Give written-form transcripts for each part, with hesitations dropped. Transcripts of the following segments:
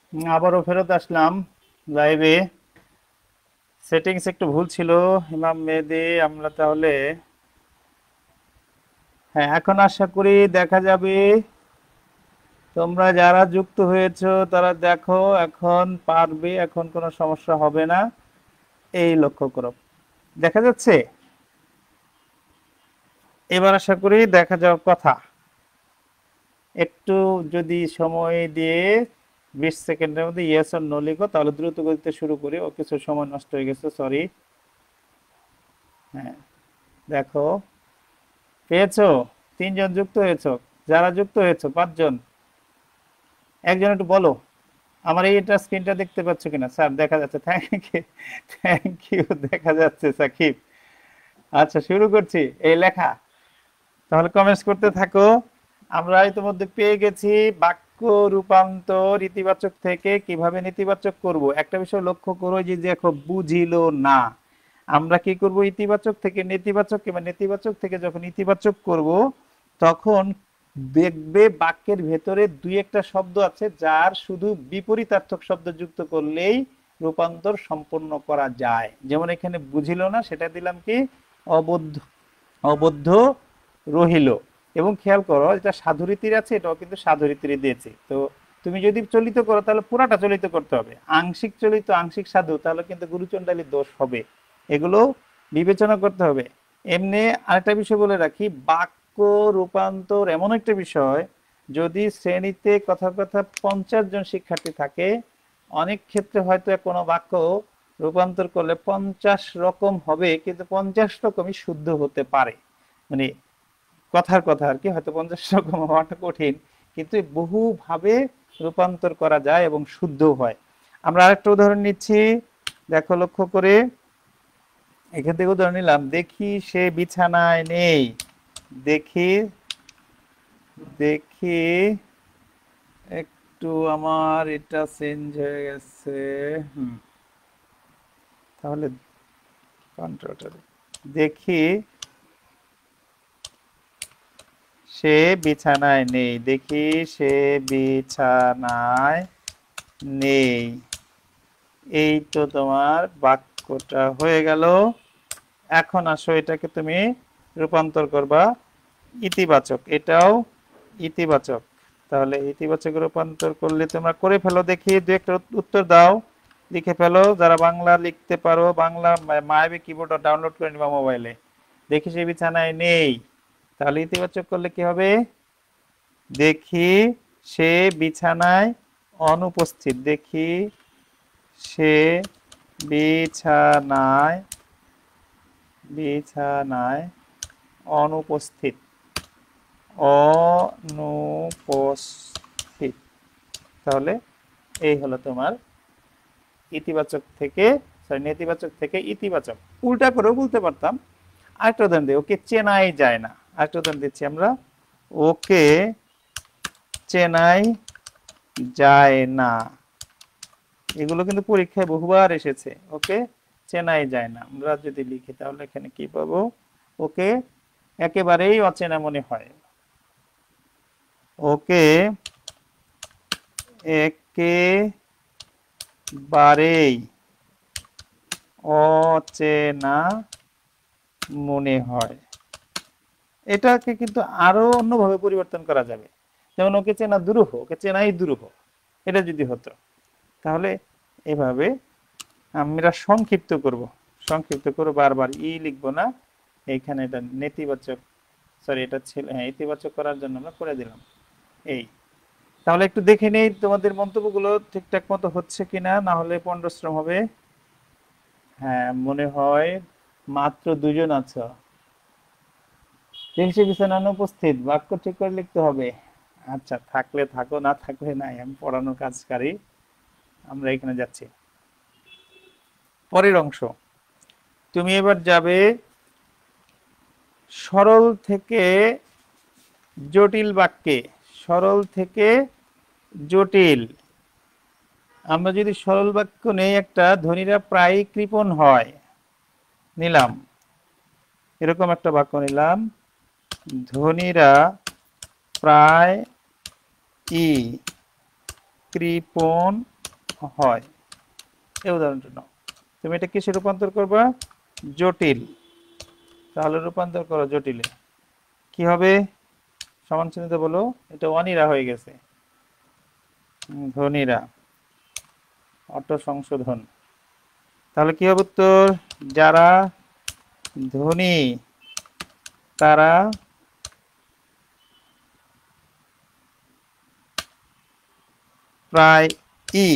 আবারও ফেরত আসলাম লাইভে। সেটিংস একটু ভুল ছিল ইমাম মেহেদী। আমরা তাহলে হ্যাঁ, এখন আশা করি দেখা যাবে। তোমরা যারা যুক্ত হয়েছো তারা দেখো এখন পারবে, এখন কোনো সমস্যা হবে না। এই লক্ষ্য করো, দেখা যাচ্ছে। এবার আশা করি দেখা যাওয়ার কথা। একটু যদি সময় দিয়ে 20 সেকেন্ডের মধ্যে ইয়েস আর নো লিখো তাহলে দ্রুত গতিতে শুরু করি। ও কিছু সময় নষ্ট হয়ে গেছে, সরি। হ্যাঁ, দেখো পেয়েছো, 3 জন যুক্ত হয়েছো। যারা যুক্ত হয়েছো 5 জন, একজন একটু বলো আমার এইটা স্ক্রিনটা দেখতে পাচ্ছ কিনা। স্যার দেখা যাচ্ছে, থ্যাংক ইউ, থ্যাংক ইউ, দেখা যাচ্ছে সাকিব। আচ্ছা শুরু করছি, এই লেখা। তাহলে কমেন্টস করতে থাকো। আমরা ইতিমধ্যে পেয়ে গেছি বাক্য রূপান্তর ইতিবাচক থেকে কিভাবে নেতিবাচক করব। একটা বিষয় লক্ষ্য করো, যে দেখো বুঝিলো না। আমরা কি করব, ইতিবাচক থেকে নেতিবাচক কিংবা নেতিবাচক থেকে যখন ইতিবাচক করব তখন দেখবে বাক্যের ভেতরে দুই একটা শব্দ আছে যার শুধু বিপরীতার্থক শব্দ যুক্ত করলেই রূপান্তর সম্পন্ন করা যায়। যেমন এখানে বুঝিল না, সেটা দিলাম কি অবদ্ধ, অবদ্ধ রহিল। এবং খেয়াল করো, এটা সাধুরীতির আছে, এটাও কিন্তু সাধুরীতির দিয়েছে। তো তুমি যদি চলিত করো তাহলে পুরাটা চলিত করতে হবে। আংশিক চলিত, আংশিক সাধু, তাহলে কিন্তু গুরুচণ্ডালীর দোষ হবে। এগুলো বিবেচনা করতে হবে। এমনি আরেকটা বিষয় বলে রাখি, বাক্য রূপান্তর এমন একটা বিষয়, যদি শ্রেণীতে কথা কথা 50 জন শিক্ষার্থী থাকে, অনেক ক্ষেত্রে হয়তো কোনো বাক্য রূপান্তর করলে 50 রকম হবে, কিন্তু 50 রকমই শুদ্ধ হতে পারে। মানে কথার কথা আর কি, হয়তো 50 রকম হওয়াটা কঠিন, কিন্তু বহুভাবে রূপান্তর করা যায় এবং শুদ্ধ হয়। আমরা আরেকটা উদাহরণ নিচ্ছি, দেখো লক্ষ্য করে। এখান থেকে উদাহরণ নিলাম, দেখি সে বিছানায় নেই। দেখি, দেখি একটু আমার এটা চেঞ্জ হয়ে গেছে। হুম, তাহলে কন্ট্রোলটা দেখি সে বিছানায় নেই। দেখি সে বিছানায় নেই। এই তো তোমার বাক্যটা হয়ে গেল। এখন আসো এটাকে তুমি রূপান্তর করবা ইতিবাচক। এটাও ইতিবাচক। তাহলে ইতিবাচক রূপান্তর করলে তোমরা করে ফেলো, দেখি দু একটা উত্তর দাও, লিখে ফেলো। যারা বাংলা লিখতে পারো, বাংলা মায়াবী কিবোর্ড ডাউনলোড করে নিবা মোবাইলে। দেখি সে বিছানায় নেই, তাহলে ইতিবাচক করলে কি হবে, দেখি সে বিছানায় অনুপস্থিত। দেখি সে বিছানায়, বিছানায় অনুপস্থিত, অনুপস্থিত। তাহলে এই হলো তোমার ইতিবাচক থেকে, সরি নেতিবাচক থেকে ইতিবাচক। উল্টা করেও বলতে পারতাম। আরেকটা উদাহরণ দিই, ওকে চেনাই যায় না। আরেকটা উদাহরণ দিচ্ছি আমরা, ওকে চেনাই যায় না। এগুলো কিন্তু পরীক্ষায় বহুবার এসেছে। ওকে চেনাই যায় না, আমরা যদি লিখি তাহলে এখানে কি পাবো, ওকে একেবারেই অচেনা মনে হয়। ওকে একেবারেই অচেনা মনে হয়। এটাকে কিন্তু আরো অন্যভাবে পরিবর্তন করা যাবে। যেমন ওকে চেনা দুরূহ, ওকে চেনাই দুরূহ, এটা যদি হতো। তাহলে এভাবে আমরা সংক্ষিপ্ত করব, সংক্ষিপ্ত করে বারবার ই লিখবো না। এইখানে এটা নেতিবাচক, সরি এটা ছিল, হ্যাঁ ইতিবাচক করার জন্য আমরা করে দিলাম এই। তাহলে একটু দেখে নেই তোমাদের মন্তব্যগুলো ঠিকঠাক মতো হচ্ছে কিনা, না হলে পণ্ডশ্রম হবে। হ্যাঁ মনে হয় মাত্র 2 জন আছো। দেখছি বিছানা অনুপস্থিত, বাক্য ঠিক করে লিখতে হবে। আচ্ছা থাকলে থাকো, না থাকলে নাই, আমি পড়ানোর কাজকারী। আমরা এখানে যাচ্ছি পরের অংশ। তুমি এবার যাবে সরল থেকে জটিল বাক্যে। সরল থেকে জটিল। আমরা যদি সরল বাক্য নেই একটা, ধনীরা প্রায় কৃপণ হয়, নিলাম এরকম একটা বাক্য নিলাম, ধনীরা প্রায় ই কৃপণ হয়। এই উদাহরণটা নাও, তুমি এটা কিসে রূপান্তর করবা? জটিল। তাহলে রূপান্তর করো জটিলে, কি হবে? সমান চিহ্নিত বলো, এটা অনিরা হয়ে গেছে, ধনীরা, অটো সংশোধন। তাহলে কি হবে উত্তর? যারা ধনী তারা প্রায়ই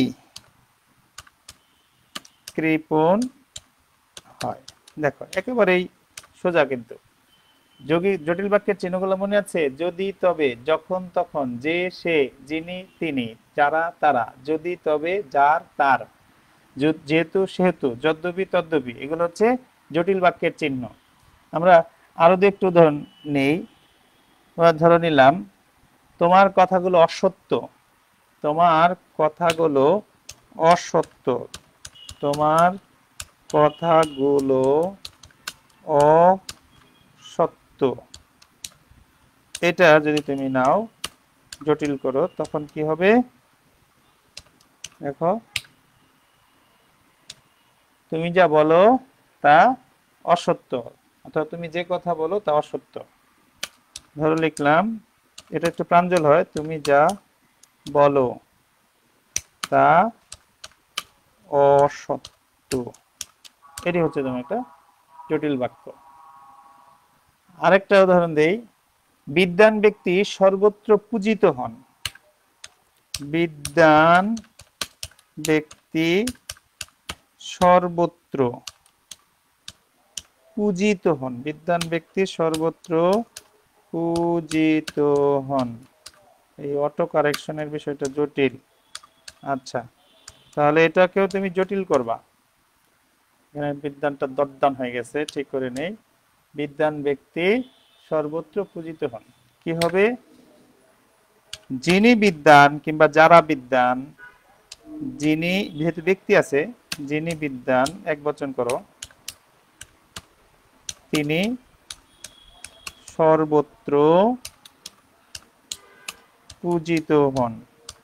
কৃপণ হয়। দেখো একেবারেই সোজা, কিন্তু জটিল বাক্যের চিহ্নগুলো মনে আছে? যদি, তবে, যখন, তখন, যে, সে, যিনি, তিনি, যারা, তারা, যদি, তবে, যার, তার, যেহেতু, সেহেতু, যদ্যপি, তদ্যপি, এগুলো হচ্ছে জটিল বাক্যের চিহ্ন। আমরা আরো দু একটু উদাহরণ নেই। ধরে নিলাম তোমার কথাগুলো অসত্য, তোমার কথাগুলো অসত্য, তোমার কথাগুলো অসত্য, এটা যদি তুমি নাও জটিল করো তখন কি হবে? দেখো, তুমি যা বলো তা অসত্য, অর্থাৎ তুমি যে কথা বলো তা অসত্য। ধরো লিখলাম, এটা একটু প্রাঞ্জল হয়, তুমি যা বলো তা অসত্য, এটি হচ্ছে তোমার একটা জটিল বাক্য। আরেকটা উদাহরণ দেই, বিদ্বান ব্যক্তি সর্বত্র পূজিত হন। বিদ্বান ব্যক্তি সর্বত্র পূজিত হন, বিদ্বান ব্যক্তি সর্বত্র পূজিত হন। এই অটো কারেকশনের বিষয়টা জটিল। আচ্ছা, তাহলে এটাকেও তুমি জটিল করবা। এখানে বিদ্বানটা দদ্দান হয়ে গেছে, ঠিক করে নেই। বিদ্বান ব্যক্তি সর্বত্র পূজিত হন, কি হবে? যিনি বিদ্বান কিংবা যারা বিদ্বান, যিনি, যেহেতু ব্যক্তি আছে, যিনি বিদ্বান এক বচন করো, তিনি সর্বত্র পূজিত হন,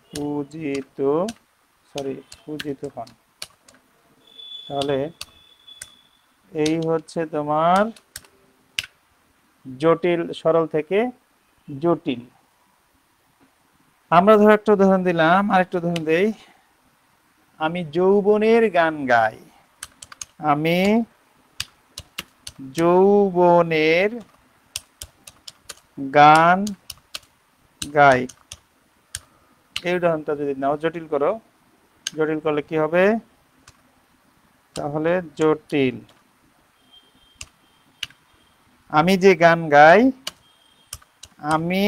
পূজিত হন। তাহলে এই হচ্ছে তোমার জটিল, সরল থেকে জটিল। আমরা ধর একটা উদাহরণ দিলাম, আরেকটা উদাহরণ দেই। আমি যৌবনের গান গাই। আমি যৌবনের গান গাই, এই উদাহরণটা যদি নাও জটিল করো, জটিল করলে কি হবে? তাহলে জটিল, আমি যে গান গাই, আমি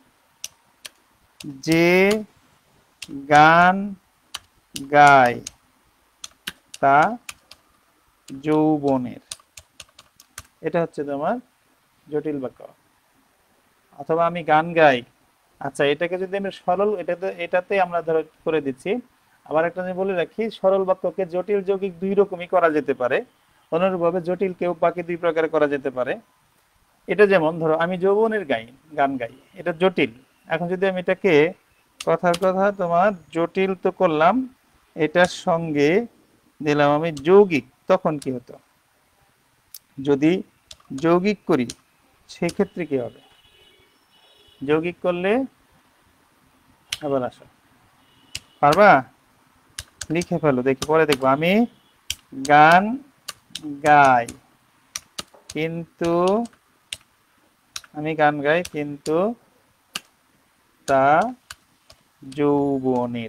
যে গান গাই তা যৌবনের, এটা হচ্ছে তোমার জটিল বাক্য। অথবা আমি গান গাই, আচ্ছা এটাকে যদি আমি সরল, এটাতে আমরা ধরো করে দিচ্ছি। আবার একটা আমি বলে রাখি, সরল বাক্যকে জটিল যৌগিক দুই রকমই করা যেতে পারে, অনুরূপভাবে জটিল কেউ বাকি দুই প্রকারে করা যেতে পারে। এটা যেমন ধরো আমি যৌবনের গান গাই, এটা জটিল। এখন যদি আমি এটাকে কথার কথা তোমার জটিল তো করলাম, এটার সঙ্গে দিলাম আমি যৌগিক, তখন কি হতো? যদি যৌগিক করি সেক্ষেত্রে কি হবে? যৌগিক করলে, আবার আসো, পারবা? লিখে ফেলো, দেখি পরে দেখবো। আমি গান গাই কিন্তু, আমি গান গাই কিন্তু তা যৌবনের,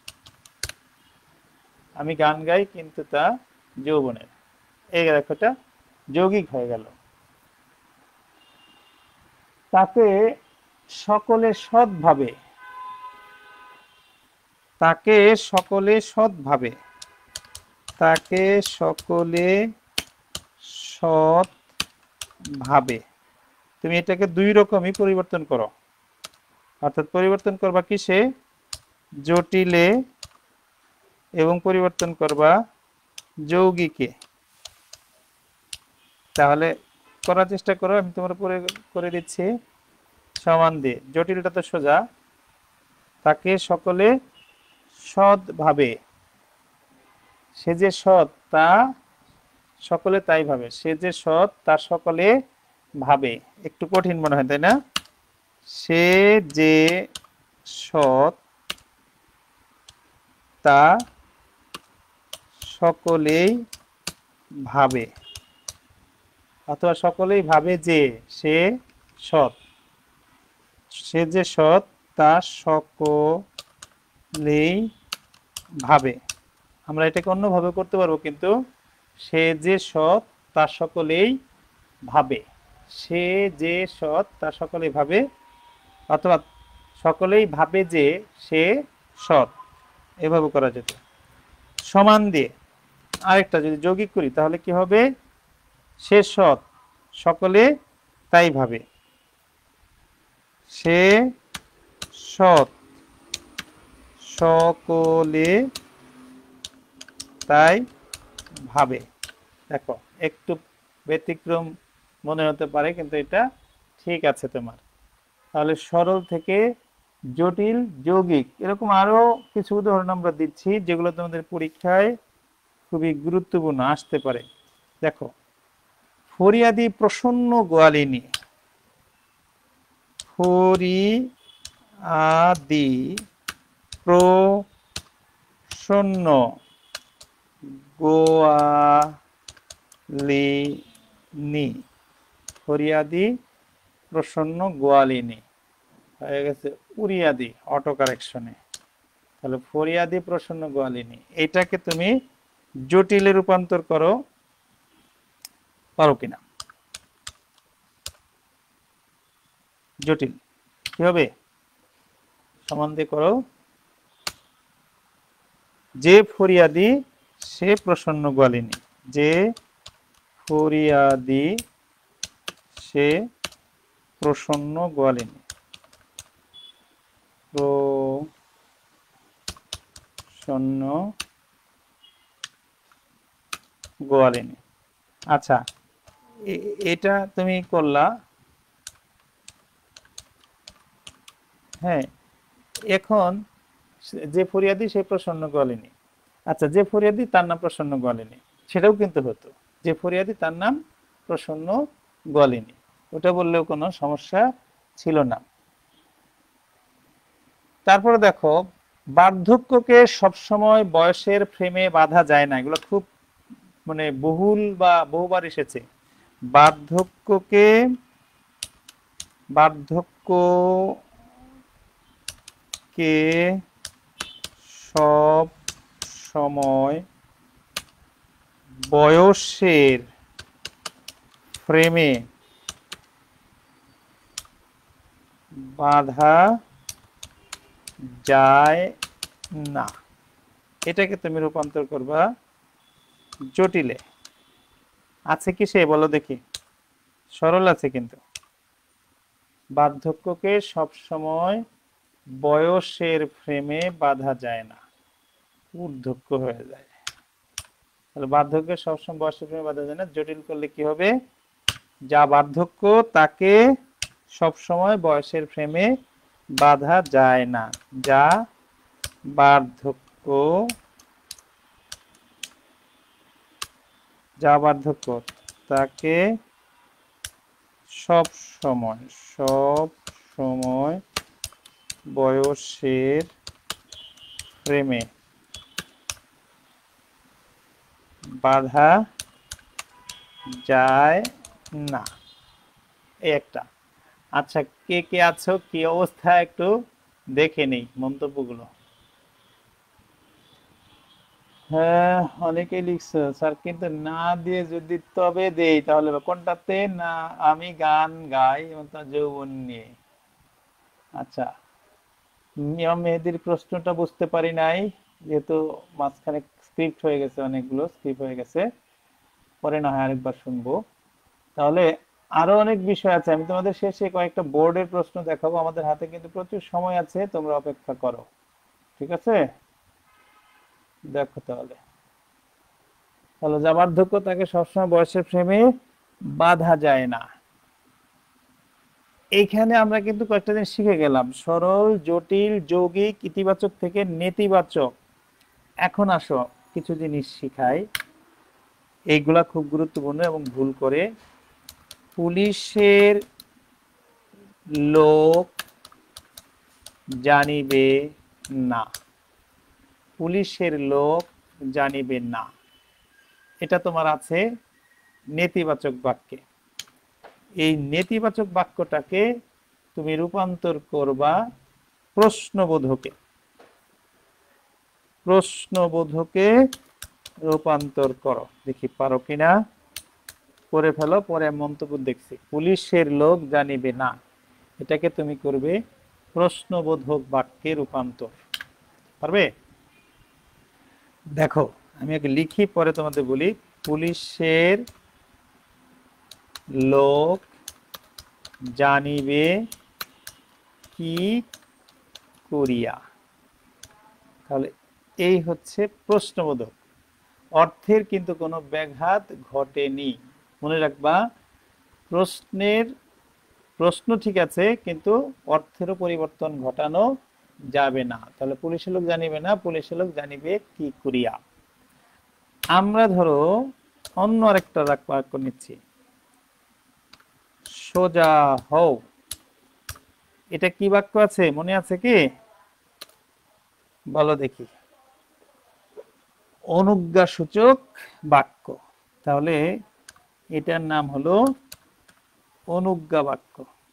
আমি গান গাই কিন্তু তা যৌবনের, এই লেখাটা যৌগিক হয়ে গেল। তাকে সকলে সৎভাবে, তাকে সকলে সৎভাবে, তাকে সকলে সৎভাবে, তুমি এটাকে দুই রকমই পরিবর্তন করো, অর্থাৎ পরিবর্তন করবা কিসে? জটিলে, এবং পরিবর্তন করবা যৌগিকে। তাহলে করার চেষ্টা করো, আমি তোমার করে দিচ্ছি সমান দিয়ে। জটিলটা তো সোজা, তাকে সকলে সৎভাবে, সে যে সৎ তা সকলে তাই ভাবে, সে যে সৎ তা সকলে ভাবে। একটু কঠিন মনে হয়, তাই না? সে যে সৎ তা সকলেই ভাবে, অথবা সকলেই ভাবে যে সে সৎ। সে যে সৎ তা সকলেই ভাবে। আমরা এটাকে অন্যভাবে করতে পারবো, কিন্তু সে যে সৎ তা সকলেই ভাবে, সে যে সৎ তা সকলেই ভাবে, অথবা সকলেই ভাবে যে সে সৎ, এভাবে করা যেত। সমান দিয়ে আরেকটা যদি যৌগিক করি তাহলে কি হবে? সে সৎ সকলে তাই ভাবে, সে সৎ সকলে তাই ভাবে। দেখো একটু ব্যতিক্রম মনে হতে পারে, কিন্তু এটা ঠিক আছে তোমার। তাহলে সরল থেকে জটিল, যৌগিক, এরকম আরো কিছু উদাহরণ আমরা দিচ্ছি যেগুলো তোমাদের পরীক্ষায় খুবই গুরুত্বপূর্ণ আসতে পারে। দেখো, ফরিয়াদি প্রসন্ন গোয়ালিনী, ফরিয়াদি প্রসন্ন গোয়ালিনী, ফরিয়াদি প্রসন্ন গোয়ালিনী হয়ে গেছে উরিয়াদি অটো কারেকশনে। তাহলে ফরিয়াদি প্রসন্ন গোয়ালিনী, এটাকে তুমি জটিলে রূপান্তর করো, পারো কিনা? জটিল কি হবে? সমান দিয়ে করো। যে ফরিয়াদি সে প্রসন্ন গোয়ালিনী, যে ফরিয়াদি সে প্রসন্ন গোয়ালিনী, প্রসন্ন গোয়ালিনী। আচ্ছা, এটা তুমি করলা। হ্যাঁ, এখন যে ফরিয়াদি সে প্রসন্ন গোয়ালিনী, আচ্ছা যে ফরিয়াদি তার নাম প্রসন্ন গোয়ালিনী, সেটাও কিন্তু হতো, যে ফরিয়াদি তার নাম প্রসন্ন গোয়ালিনী, ওটা বললেও কোনো সমস্যা ছিল না। তারপরে দেখো, বার্ধক্যকে সবসময় বয়সের ফ্রেমে বাঁধা যায় না, এগুলো খুব মানে বহুল বা বহুবার এসেছে। বার্ধক্যকে সব সময় বয়সের ফ্রেমে বাঁধা যায় না, এটাকে তুমি রূপান্তর করবা জটিলে। আছে কি সে, বলো দেখি? সরল আছে কিন্তু। বার্ধক্যকে সব সময় বয়সের ফ্রেমে বাঁধা যায় না, ঊর্ধ্বক্য হয়ে যায়। তাহলে বার্ধক্যকে সবসময় বয়সের ফ্রেমে বাঁধা যায় না, জটিল করলে কি হবে? যা বার্ধক্য তাকে সবসময় বয়সের ফ্রেমে বাঁধা যায় না, যা বার্ধক্য তাকে সব সময় বয়সের ফ্রেমে বাঁধা যায় না, এই একটা। আচ্ছা, কে কে আছো, কি অবস্থা একটু দেখে নেই মন্তব্যগুলো। হ্যাঁ, অনেকেই লিখছো স্যার, কিন্তু না দিয়ে যদি তবে দেই তাহলে কোনটাতে? না, আমি গান গাই যৌবন নিয়ে। আচ্ছা, মিয়াম মেহেদির প্রশ্নটা বুঝতে পারি নাই, যেহেতু মাঝখানে স্ক্রিপ্ট হয়ে গেছে, অনেকগুলো স্ক্রিপ্ট হয়ে গেছে, পরে না হয় আরেকবার শুনবো। তাহলে আরো অনেক বিষয় আছে, আমি তোমাদের শেষে কয়েকটা বোর্ডের প্রশ্ন দেখাবো, আমাদের হাতে কিন্তু প্রচুর সময় আছে, তোমরা অপেক্ষা করো, ঠিক আছে? দেখো তাহলে, যা বার্ধক্য তাকে সবসময় বয়সের ফ্রেমে বাঁধা যায় না। এইখানে আমরা কিন্তু কয়েকটা জিনিস শিখে গেলাম, সরল, জটিল, যৌগিক, ইতিবাচক থেকে নেতিবাচক। এখন আসো, কিছু জিনিস শিখাই, এইগুলা খুব গুরুত্বপূর্ণ এবং ভুল করে। পুলিশের লোক জানিবে না, পুলিশের লোক জানিবে না, এটা তোমার আছে নেতিবাচক বাক্যে। এই নেতিবাচক বাক্যটাকে তুমি রূপান্তর করবা প্রশ্নবোধকে, প্রশ্নবোধকে রূপান্তর করো। দেখি পারো কিনা, করে ফেলো, পরে মন্তব্য দেখছি। পুলিশের লোক জানিবে না, এটাকে তুমি করবে প্রশ্নবোধক বাক্যে রূপান্তর। পারবে? দেখো আমি আগে লিখি, পরে তোমাদের বলি। পুলিশের লোক জানিবে কি করিয়া, তাহলে এই হচ্ছে প্রশ্নবোধক। অর্থের কিন্তু কোনো ব্যাঘাত ঘটেনি, মনে রাখবা। প্রশ্ন ঠিক আছে, কিন্তু অর্থেরও পরিবর্তন ঘটানো যাবে না। তাহলে পুলিশের লোক জানিবে না, পুলিশের লোক জানিবে কি করিয়া। আমরা ধরো অন্য আরেকটা বাক্য নিচ্ছি, সোজা হও। এটা কি বাক্য আছে, মনে আছে কি? বলো দেখি। অনুজ্ঞাসূচক বাক্য। তাহলে এটার নাম হলো অনুজ্ঞা বাক্য।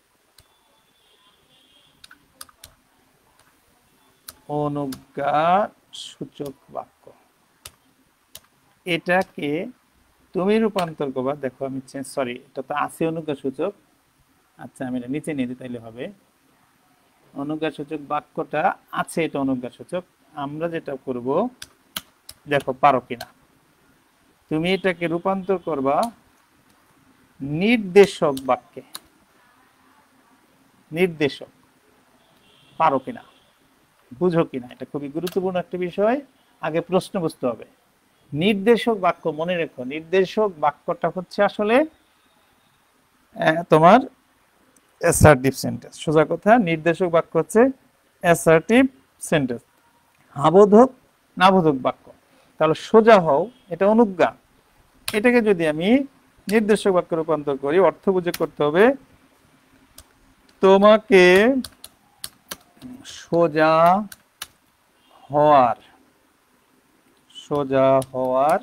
অনুজ্ঞাসূচক বাক্য, এটাকে তুমি রূপান্তর করবা। দেখো আমি সরি, এটা তো আছে অনুজ্ঞাসূচক। আচ্ছা আমি এটা নিচে নিয়ে দিই, তাইলে হবে। অনুজ্ঞাসূচক বাক্যটা আছে, এটা অনুজ্ঞাসূচক। আমরা যেটা করব, দেখো পারো কিনা। তুমি এটাকে রূপান্তর করবা নির্দেশক বাক্যে। নির্দেশক, পারো কিনা, বুঝো কিনা, এটা খুবই গুরুত্বপূর্ণ একটা বিষয়। আগে প্রশ্ন বুঝতে হবে। নির্দেশক বাক্য, মনে রেখো, নির্দেশক বাক্যটা হচ্ছে আসলে তোমার অ্যাসার্টিভ সেন্টেন্স। সোজা কথা, নির্দেশক বাক্য হচ্ছে অ্যাসার্টিভ সেন্টেন্স, আবোধক নাবোধক বাক্য। তাহলে সোজা হও, এটা অনুজ্ঞা। এটাকে যদি আমি নির্দেশক বাক্যে রূপান্তর করি, অর্থ বুঝে করতে হবে, তোমাকে সোজা হওয়ার, সোজা হওয়ার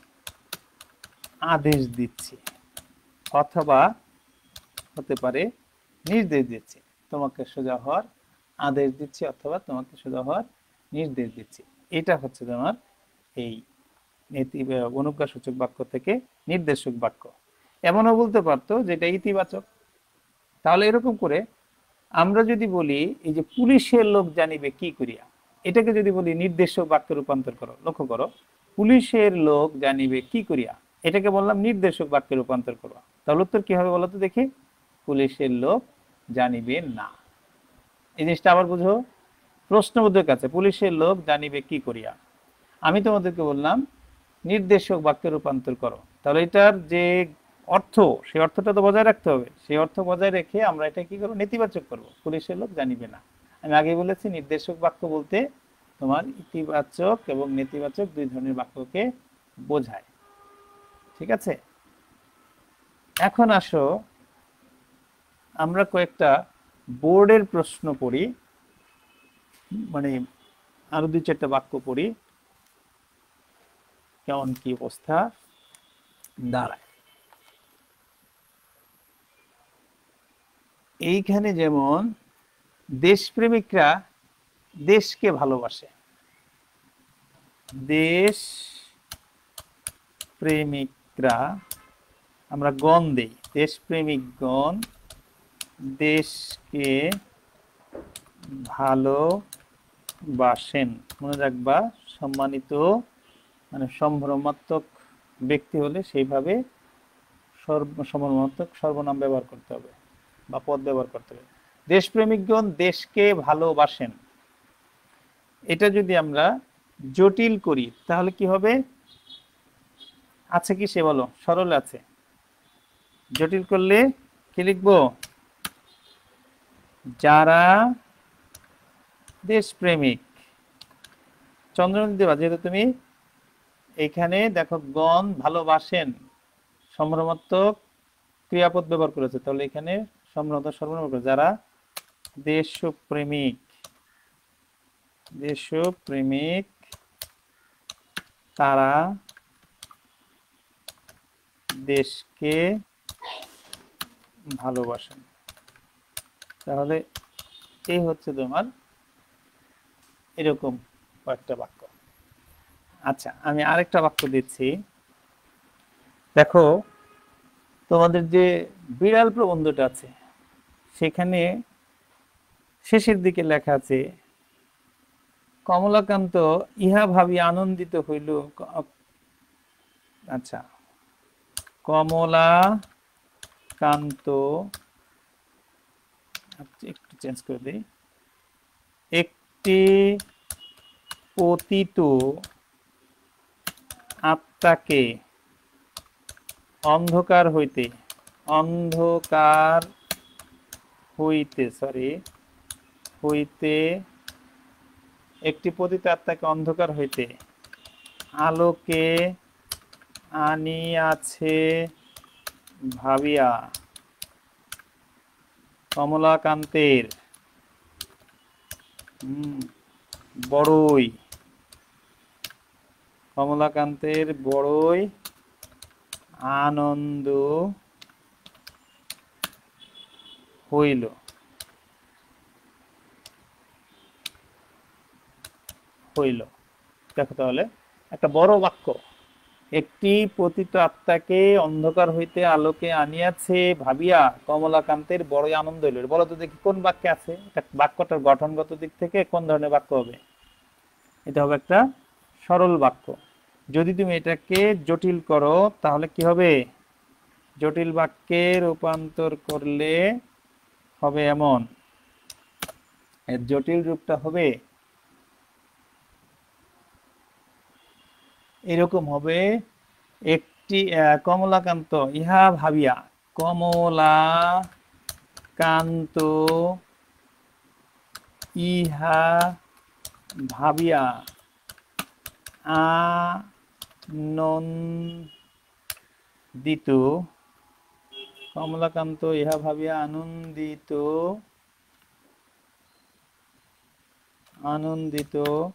আদেশ দিচ্ছি, অথবা হতে পারে নির্দেশ দিচ্ছি। তোমাকে সোজা হওয়ার আদেশ দিচ্ছি, অথবা তোমাকে সোজা হওয়ার নির্দেশ দিচ্ছি। এটা হচ্ছে তোমার এই অনুজ্ঞাসূচক বাক্য থেকে নির্দেশক বাক্য। এমনও বলতে পারতো যেটা ইতিবাচক। তাহলে এরকম করে আমরা যদি বলি, এই যে পুলিশের লোক জানিবে কি করিয়া, এটাকে যদি বলি নির্দেশক বাক্যে রূপান্তর করো, লক্ষ্য করো, পুলিশের লোক জানিবে কি করিয়া, এটাকে বললাম নির্দেশক বাক্যে রূপান্তর করো। তাহলে উত্তর কি হবে বলো তো দেখি? পুলিশের লোক জানিবে না। এই জিনিসটা আবার বুঝো, প্রশ্নবোধক আছে, পুলিশের লোক জানিবে কি করিয়া। আমি তোমাদেরকে বললাম নির্দেশক বাক্যে রূপান্তর করো। তাহলে এটার যে অর্থ, সেই অর্থটা তো বজায় রাখতে হবে। সেই অর্থ বজায় রেখে আমরা এটা কি করবো? নেতিবাচক করব, পুলিশের লোক জানিবে না। আমি আগে বলেছি নির্দেশক বাক্য বলতে তোমার ইতিবাচক এবং নেতিবাচক দুই ধরনের বাক্যকে বোঝায়। ঠিক আছে, এখন আসো আমরা কয়েকটা বোর্ডের প্রশ্ন পড়ি, মানে আরো দুই চারটা বাক্য পড়ি, কেমন কি অবস্থা দাঁড়ায়। এইখানে যেমন দেশপ্রেমিকরা দেশকে ভালোবাসে, দেশ প্রেমিকরা, আমরা গণ দেই, দেশপ্রেমিকগণ দেশকে ভালোবাসেন। মনে রাখবা, সম্মানিত মানে সম্ভ্রমাত্মক ব্যক্তি হলে সেইভাবে সম্ভ্রমাত্মক সর্বনাম ব্যবহার করতে হবে বা পদ ব্যবহার করতে হবে। দেশপ্রেমিকগণ দেশকে ভালোবাসেন, এটা যদি আমরা জটিল করি তাহলে কি হবে? আছে কি সে বলো? সরল আছে, জটিল করলে কি লিখবো? যারা দেশপ্রেমিক। চন্দ্রমণি দেবা, যেহেতু তুমি এখানে দেখো গণ ভালোবাসেন সম্ভ্রমাত্মক ক্রিয়াপদ ব্যবহার করেছে, তাহলে এখানে সম্ভ্রমাত্মক সর্বনাম ব্যবহার করেছে। যারা দেশপ্রেমিক, দেশপ্রেমিক তারা দেশকে ভালোবাসেন। তাহলে এই হচ্ছে তোমার এরকম কয়েকটা বাক্য। আচ্ছা, আমি আরেকটা বাক্য দিচ্ছি। দেখো তোমাদের যে বিড়াল প্রবন্ধটা আছে সেখানে শেষের দিকে লেখা আছে কমলাকান্ত ইহা ভাবি আনন্দিত হইল। আচ্ছা, কমলাকান্ত, একটু চেঞ্জ করে দিই, একটি পতিত আত্মাকে অন্ধকার হইতে, অন্ধকার হইতে, সরি, হইতে, একটি পতিত আত্মাকে অন্ধকার হইতে আলোকে আনিয়াছে ভাবিয়া কমলাকান্তের বড়ই, কমলাকান্তের বড়ই আনন্দ হইল। হইল, দেখো তাহলে একটা বড় বাক্য, একটি পতিত আত্মাকে অন্ধকার হইতে আলোকে আনিয়াছে ভাবিয়া কমলাকান্তের বড়ই আনন্দ হইল। বলো তো দেখি কোন বাক্যে আছে? বাক্যটার গঠনগত দিক থেকে কোন ধরনের বাক্য হবে? এটা হবে একটা সরল বাক্য। যদি তুমি এটাকে জটিল করো তাহলে কি হবে? জটিল বাক্যে রূপান্তর করলে হবে এমন, এর জটিল রূপটা হবে এরকম হবে, একটি কমলাকান্ত ইহা ভাবিয়া, কমলাকান্ত ইহা ভাবিয়া আনন্দিত, কমলাকান্ত ইহা ভাবিয়া আনন্দিত, আনন্দিত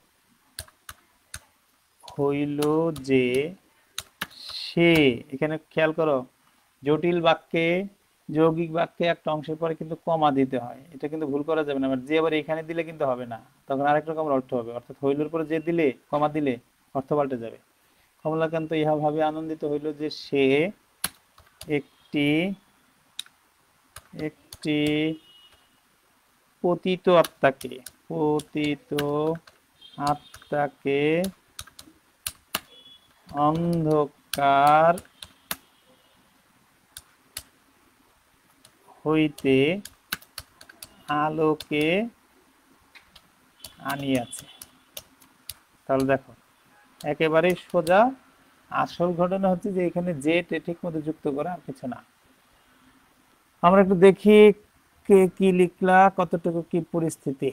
হইল যে সে, এখানে খেয়াল করো জটিল বাক্যে, যৌগিক বাক্যে একটা অংশের পরে কিন্তু কমা দিতে হয়, এটা কিন্তু ভুল করা যাবে না। যে আবার এখানে দিলে কিন্তু হবে না, তখন আরেক রকম অর্থ হবে। অর্থাৎ হইলর পরে যে দিলে, কমা দিলে অর্থ পাল্টে যাবে। কমলাকান্ত ইহা ভাবে আনন্দিত হইল যে সে একটি, একটি পতিত আত্মাকে, পতিত আত্মাকে অন্ধকার হইতে আলোকে আনিয়াছে। তাহলে দেখো একেবারে সোজা, আসল ঘটনা হচ্ছে যে এখানে জেট ঠিক মতো যুক্ত করা, আর কিছু না। আমরা একটু দেখি কে কি লিখলা, কতটুকু কি পরিস্থিতি।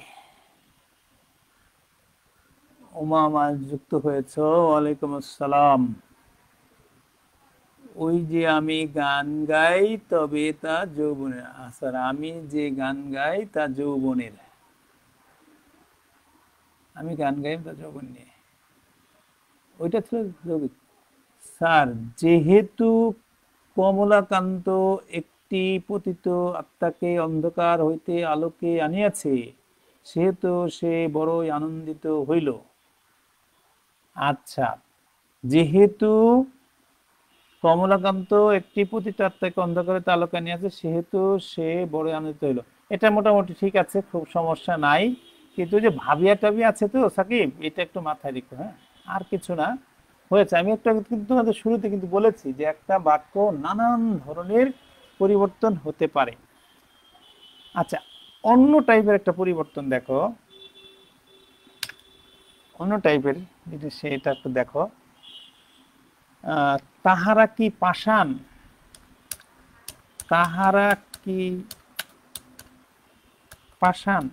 উমা যুক্ত হয়েছ, ওয়ালাইকুম আসসালাম। ওই যে আমি গান গাই তবে তা যৌবনের, স্যার আমি যে গান গাই তা যৌবনের, আমি গান গাই তা যৌবন নিয়ে, ওইটা ছিল যৌগিক। স্যার যেহেতু কমলাকান্ত একটি পতিত আত্মাকে অন্ধকার হইতে আলোকে আনিয়াছে সেহেতু সে বড়ই আনন্দিত হইল। আচ্ছা, যেহেতু কমলাকান্ত একটি পতিত আত্মাকে অন্ধকার হইতে আলোকে আনিয়াছে সেহেতু সে বড়ই আনন্দিত হইল, এটা মোটামুটি ঠিক আছে, খুব সমস্যা নাই। কিন্তু যে ভাবিয়া টাবিয়া আছে তো সাকিব, এটা একটু মাথায় রেখো, হ্যাঁ, আর কিছু না, হয়েছে। আমি একটা কিন্তু তোমাদের শুরুতে কিন্তু বলেছি যে একটা বাক্য নানান ধরনের পরিবর্তন হতে পারে। আচ্ছা, অন্য টাইপের একটা পরিবর্তন দেখো, অন্য টাইপের যেটা সেটা একটু দেখো। তাহারা কি পাষাণ, তাহারা কি পাষাণ,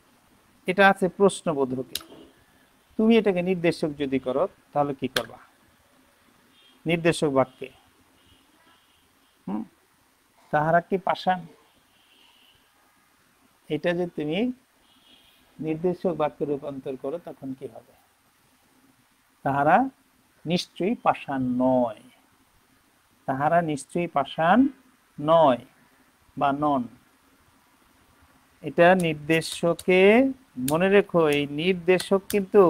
এটা আছে প্রশ্নবোধকে। তুমি এটাকে নির্দেশক যদি করো তাহলে কি করবা? নির্দেশক বাক্যে। তাহারা কি পাষাণ, এটা যে তুমি নির্দেশক বাক্যে রূপান্তর করো তখন কি হবে? তাহারা নিশ্চয়ই পাষাণ নয়, তাহারা নিশ্চয়ই পাষাণ নয় বা নন। এটা নির্দেশকে মনে রেখো, এই নির্দেশক কিন্তু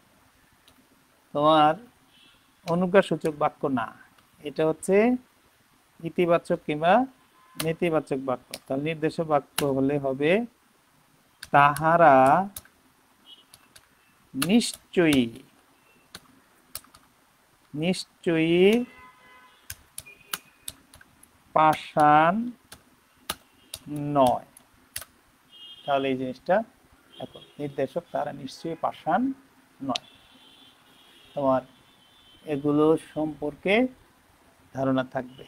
তোমার অনুজ্ঞাসূচক বাক্য না, এটা হচ্ছে ইতিবাচক কিংবা নেতিবাচক বাক্য। তাহলে নির্দেশক বাক্য হলে হবে তাহারা নিশ্চয়ই, নিশ্চয়ই পাষাণ নয়। তাহলে এই জিনিসটা এখন নির্দেশক তারা নিশ্চয়ই পাষাণ নয়, তোমার এগুলো সম্পর্কে ধারণা থাকবে।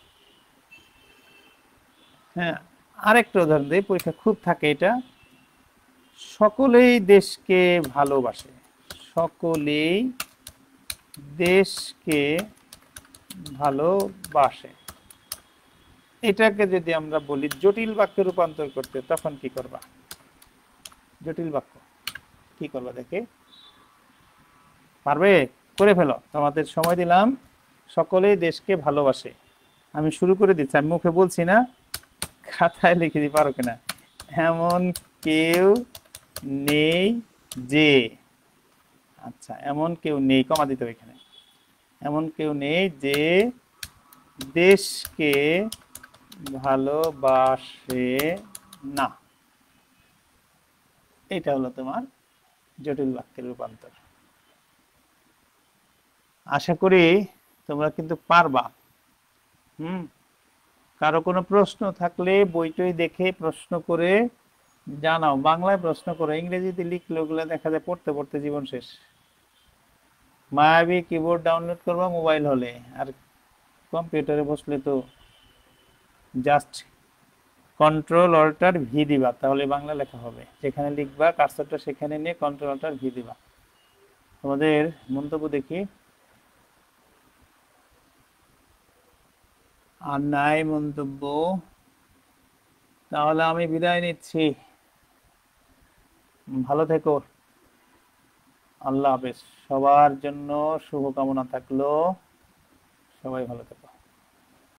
হ্যাঁ, আরেকটা উদাহরণ দিই, পরীক্ষা খুব থাকে এটা। সকলেই দেশকে ভালোবাসে, সকলেই দেশকে ভালোবাসে, এটাকে যদি আমরা বলি জটিল বাক্যে রূপান্তর করতে, তখন কি করবা? জটিল বাক্য কি করবা দেখে, পারবে? করে ফেলো, তোমাদের সময় দিলাম। সকলেই দেশকে ভালোবাসে, আমি শুরু করে দিচ্ছি, আমি মুখে বলছি না, খাতায় লিখে দিতে পারো কিনা। এমন কেউ নেই যে, আচ্ছা এমন কেউ নেই, কমা দিতে হবে এখানে, এমন কেউ নেই যে দেশকে ভালোবাসে না। এটা হলো তোমার জটিল বাক্যের রূপান্তর। আশা করি তোমরা কিন্তু পারবা। কারো কোনো প্রশ্ন থাকলে বইটই দেখে প্রশ্ন করে জানাও, বাংলায় প্রশ্ন করো, ইংরেজিতে লিখলে ওগুলো দেখা যায় পড়তে পড়তে জীবন শেষ। মায়াবী কিবোর্ড ডাউনলোড করবা মোবাইল হলে, আর কম্পিউটারে বসলে তো জাস্ট কন্ট্রোল অল্টার ভি দিবা, তাহলে বাংলা লেখা হবে। যেখানে লিখবা কার্সরটা সেখানে নিয়ে কন্ট্রোল অল্টার ভি দিবা। তোমাদের মন্তব্য দেখি। আর নাই মন্তব্য, তাহলে আমি বিদায় নিচ্ছি। ভালো থেকো, আল্লাহ হাফেজ। সবার জন্য শুভকামনা থাকলো, সবাই ভালো থেকো।